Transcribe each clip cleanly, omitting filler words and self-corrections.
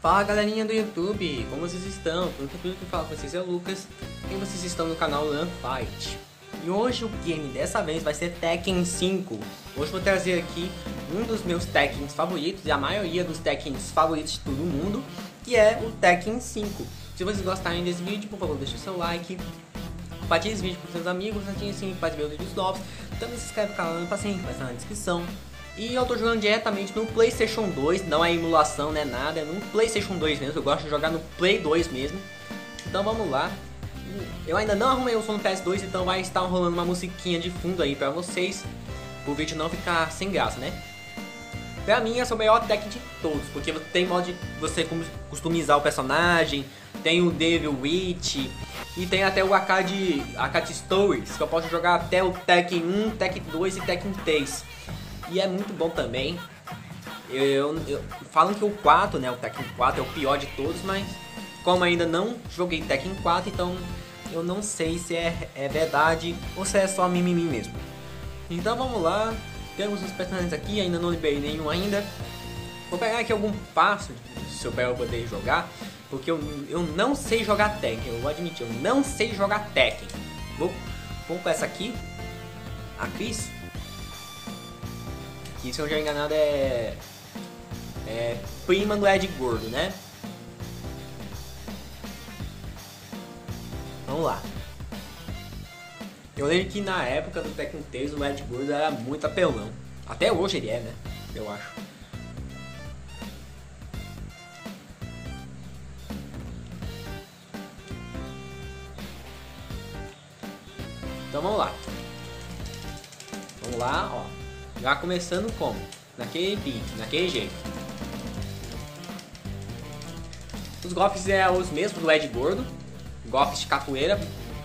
Fala galerinha do YouTube, como vocês estão? Tudo tranquilo, que fala com vocês é o Lucas e vocês estão no canal LANfight. E hoje o game dessa vez vai ser Tekken 5. Hoje vou trazer aqui um dos meus Tekkens favoritos e a maioria dos Tekkens favoritos de todo mundo, que é o Tekken 5. Se vocês gostarem desse vídeo, por favor deixe o seu like, compartilhe esse vídeo com seus amigos, ative o sininho para ver os vídeos novos, também se inscreve no canal para sempre, vai estar na descrição. E eu tô jogando diretamente no PlayStation 2, não é emulação, não é nada, é no PlayStation 2 mesmo, eu gosto de jogar no Play 2 mesmo. Então vamos lá. Eu ainda não arrumei o som no PS2, então vai estar rolando uma musiquinha de fundo aí pra vocês, o vídeo não ficar sem graça, né? Pra mim esse é o melhor Tekken de todos, porque tem modo de você customizar o personagem, tem o Devil Witch e tem até o Arcade Stories, que eu posso jogar até o Tekken 1, Tekken 2 e Tekken 3. E é muito bom também. Falam que o 4, né, o Tekken 4 é o pior de todos, mas como ainda não joguei Tekken 4, então eu não sei se é verdade ou se é só mimimi mesmo. Então vamos lá, temos os personagens aqui, ainda não liberei nenhum ainda. Vou pegar aqui algum passo se eu poder jogar, porque eu não sei jogar Tekken, eu vou admitir, eu não sei jogar Tekken. Vou com essa aqui, a Chris. Que se eu não estiver enganado é prima do Ed Gordo, né? Vamos lá. Eu lembro que na época do Tekken 3 o Ed Gordo era muito apelão. Até hoje ele é, né? Eu acho. Então vamos lá. Vamos lá, ó. Já começando como? Naquele pique, naquele jeito. Os golpes é os mesmos do Ed Gordo. Golpes de capoeira.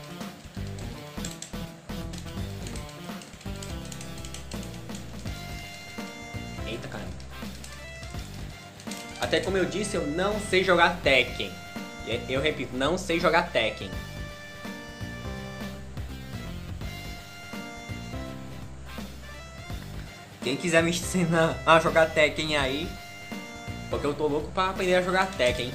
Eita caramba. Até como eu disse, eu não sei jogar Tekken. Eu repito, não sei jogar Tekken. Quem quiser me ensinar a jogar Tekken aí, porque eu tô louco pra aprender a jogar Tekken.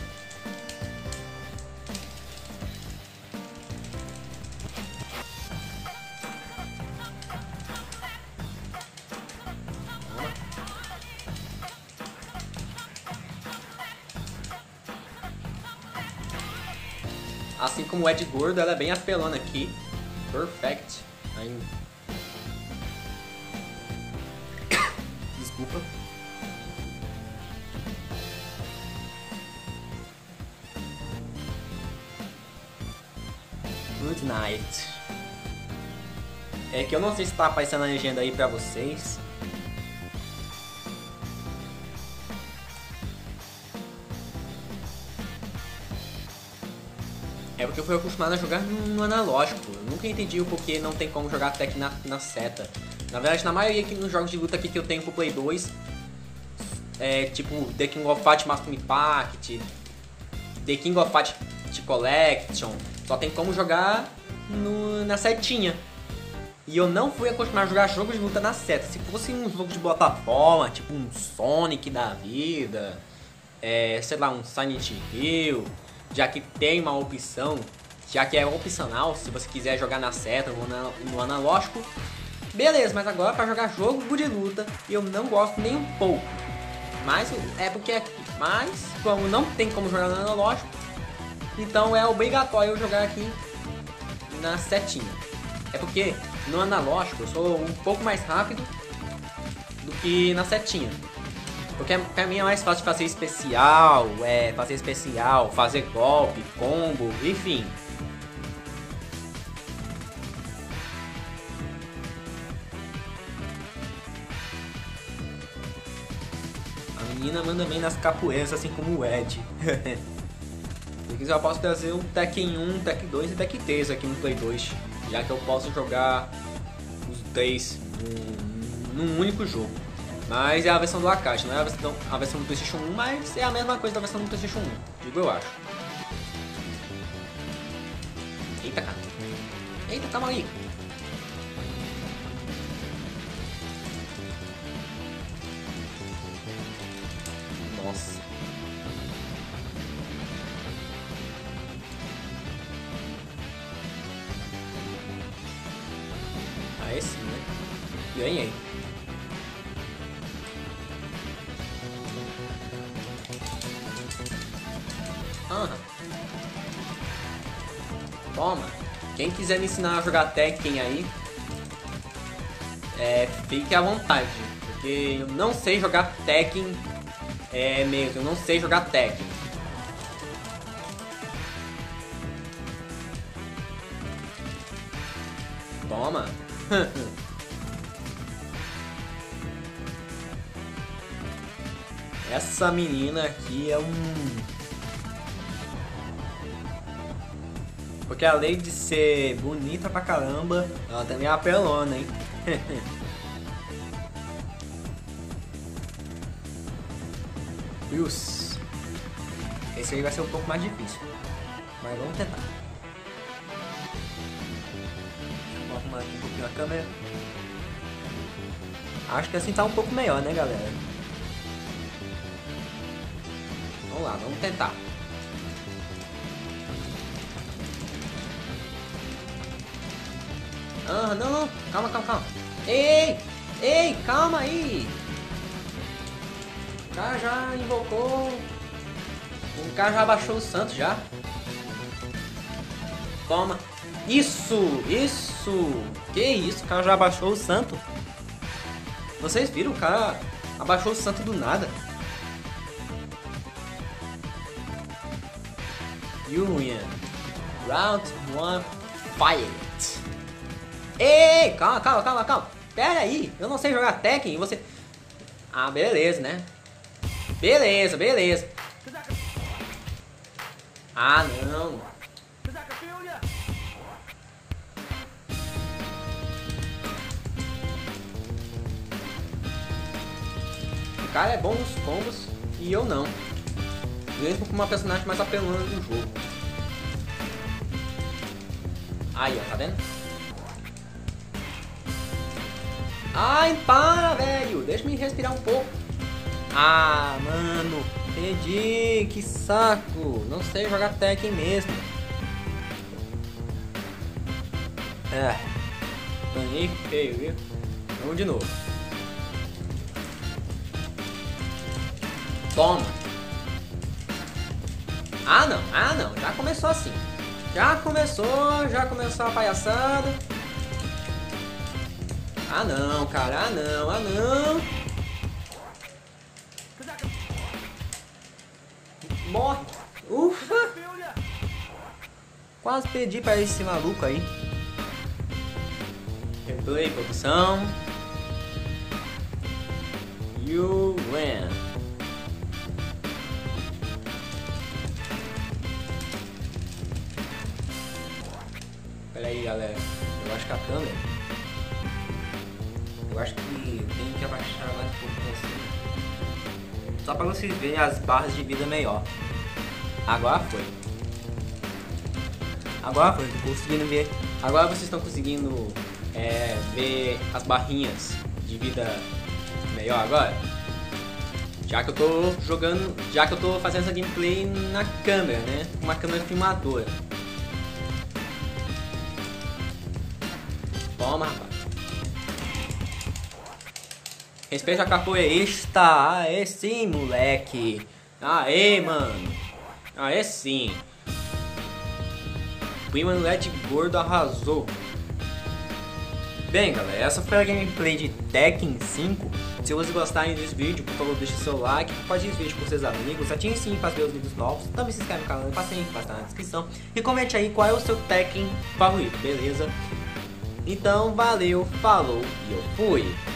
Assim como o Ed Gordo, ela é bem apelona aqui. Perfect. Ainda. Desculpa. Good night. É que eu não sei se tá aparecendo a legenda aí pra vocês. É porque eu fui acostumado a jogar no analógico. Eu nunca entendi o porquê não tem como jogar Tekken na seta. Na verdade, na maioria aqui nos jogos de luta aqui que eu tenho pro Play 2, tipo The King of Fight Master Impact, The King of Fight Collection, só tem como jogar na setinha. E eu não fui acostumado a jogar jogos de luta na seta. Se fosse um jogo de plataforma, tipo um Sonic da vida, sei lá, um Silent Hill, já que tem uma opção, já que é opcional, se você quiser jogar na seta ou no analógico, beleza, mas agora para jogar jogo de luta eu não gosto nem um pouco. Mas como não tem como jogar no analógico, então é obrigatório eu jogar aqui na setinha. É porque no analógico eu sou um pouco mais rápido do que na setinha. Porque pra mim é mais fácil de fazer especial, fazer golpe, combo, enfim. A menina manda bem nas capoeiras, assim como o Ed. Se quiser eu posso trazer um Tekken 1, Tekken 2 e Tekken 3 aqui no Play 2. Já que eu posso jogar os três num único jogo. Mas é a versão do arcade, não é a versão do PlayStation 1, mas é a mesma coisa da versão do PlayStation 1, digo eu acho. Eita, cara. Eita, calma aí. Nossa. Ganhei. Toma. Quem quiser me ensinar a jogar Tekken aí, fique à vontade. Porque eu não sei jogar Tekken mesmo. Eu não sei jogar Tekken. Toma. Essa menina aqui é porque além de ser bonita pra caramba, ela também é apelona, hein? Esse aí vai ser um pouco mais difícil, mas vamos tentar. Vou arrumar aqui um pouquinho a câmera. Acho que assim tá um pouco melhor, né, galera? Vamos lá, vamos tentar. Não, calma. Ei, calma aí. O cara já invocou. O cara já abaixou o santo já. Toma. Isso. Que isso, o cara já abaixou o santo. Vocês viram, o cara abaixou o santo do nada. Union. Round 1 Fight. Ei, calma. Pera aí, eu não sei jogar Tekken e você... Ah, beleza, né? Beleza. Ah, não. O cara é bom nos combos e eu não. Mesmo com uma personagem mais apelona do jogo. Aí, ó, tá vendo? Ai, para, velho! Deixa eu respirar um pouco. Ah, mano, perdi, que saco. Não sei jogar Tekken mesmo. Ganhei feio, viu? Vamos de novo. Toma. Ah não, já começou assim. Já começou a palhaçada. Ah não, cara, ah não. Morre. Ufa. Quase perdi pra esse maluco aí. Replay, produção. You win. Pera aí, galera. Eu acho que a câmera... Eu acho que eu tenho que abaixar mais um pouco assim. Só pra vocês verem as barras de vida melhor. Agora foi. Tô conseguindo ver. Agora vocês estão conseguindo ver as barrinhas de vida melhor agora. Já que eu tô fazendo essa gameplay na câmera, né? Uma câmera filmadora. Toma, rapaz. Respeita a capoeirista. Aê sim, moleque. Aê, mano. Aê sim. O Red Gordo arrasou. Bem, galera, essa foi a gameplay de Tekken 5. Se vocês gostarem desse vídeo, por favor, deixe seu like, compartilhe esse vídeo com seus amigos, ative o sininho para ver os vídeos novos, também se inscreve no canal, passe aí, vai estar na descrição. E comente aí qual é o seu Tekken favorito, beleza? Então, valeu, falou e eu fui!